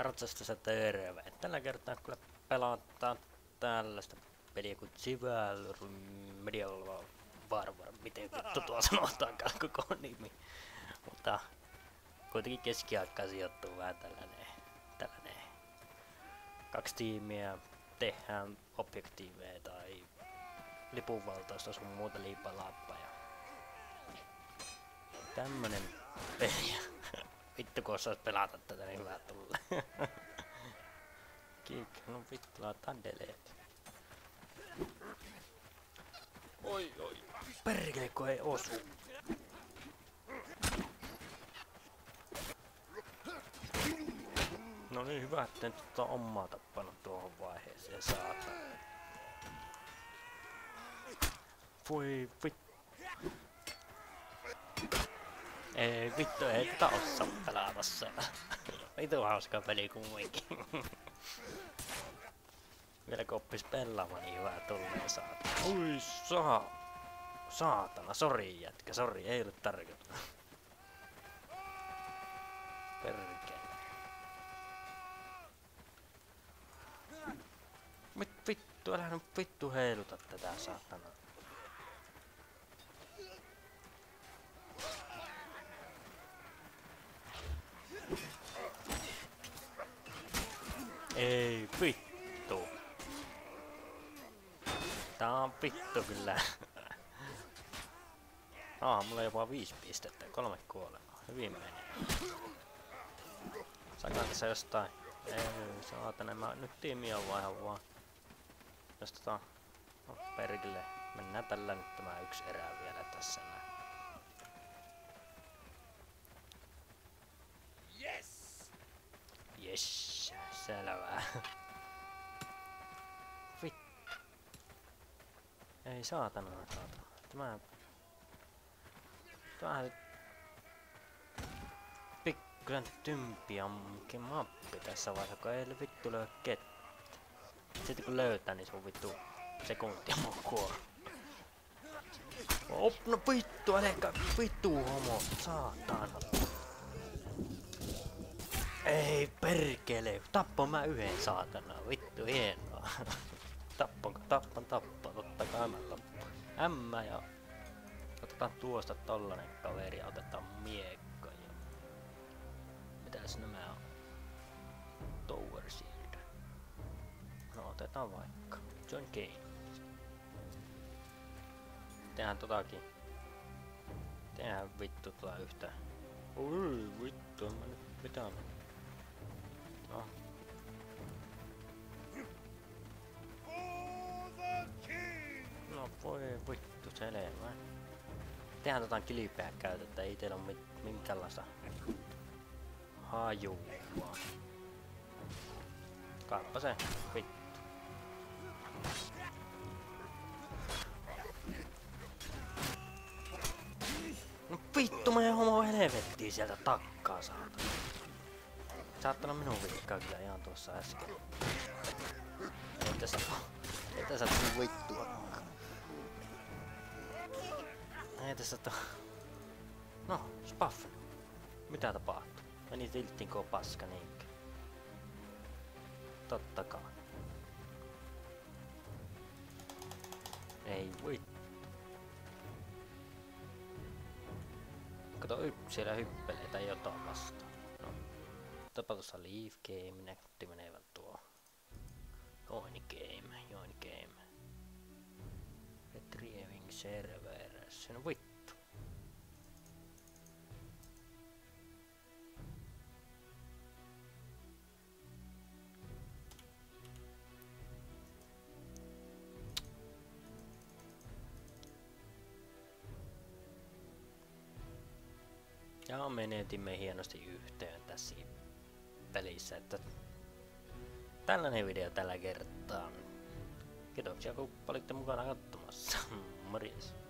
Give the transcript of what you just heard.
Ratsastussa terve. Tällä kertaa kyllä pelataan tällaista peliä kuin Chivalry Medieval Warfare. Miten vittu tuo sanotaankaan koko nimi. Mutta kuitenkin keskiaikaan sijoittuu vähän tällainen. Kaksi tiimiä tehdään objektiiveja tai lipunvaltausta sun muuta liipalaappa ja tämmönen peli. Vittu kun osais pelata tätä niin hyvää tulee. Kiik, no vittu laitetaan delete. Oi. Perkele kun ei osu. No niin hyvä, että en omaa tappanut tuohon vaiheeseen, saatana. Voi vittu. Ei vittu, ei tätä osaa pelata siellä. Vitu hauska peli kumminkin. Vielä kun oppis pelaamaan niin hyvää tulee saatana. Ui saatana, sori jätkä, sori, ei ollut tarkoitus. Perkele. Vittu, älä nyt vittu heiluta tätä saatana. Ei vittu. Tää on vittu kyllä. Mulla on jopa 5 pistettä, 3 kuolemaa. Hyvin menee. Sakaan tässä jostain. Ei saatana, mä nyt tiimiä vaihan vaan. Jos no perkele. Mennään tällä nyt tämä yksi erä vielä tässä näin. Yes, selvä. Vittu. Ei saatana. Tämä pikkusen tympi onkin mappi tässä vaiheessa, kun ei vittu löy kettä. Sitten kun löytää, niin se on vittu sekuntia mun kuolla. No vittu, älkää vittu homo, saatana. Ei perkele, tappon mä yhden saatana, vittu hienoa. Tappan, totta kai mä tappan. Ämmä ja otetaan tuosta tollanen kaveri ja otetaan miekka ja mitäs nämä on? Tower Shield. No otetaan vaikka Join Game. Tehdään totakin. Tehdään vittu yhtä. Oi vittu, mä nyt mitään. No. No voi vittu selvä. Tehdään jotain kilpeä käytettä, ei teillä oo minkäänlaista hajua. Kaappa se, vittu. No vittu, mä homo helvettiin sieltä takkaa saatana. Saattanut minun vikkaa kyllä ihan tuossa äsken. Ei tässä tuu vittua. Ei tässä no, spaff. Mitä tapahtuu? Meni tilttinkoo paska niinkö? Totta kai. Ei vittu. Kato siellä hyppeleitä jotain vastaan. No. Tapa tuossa Leave Game, näytti menevän tuo. Join Game. Retrieving servers. No vittu. Ja menetimme hienosti yhteen tässä pelissä, että tällainen video tällä kertaa. Kiitoksia kun olitte mukana katsomassa. Morjes.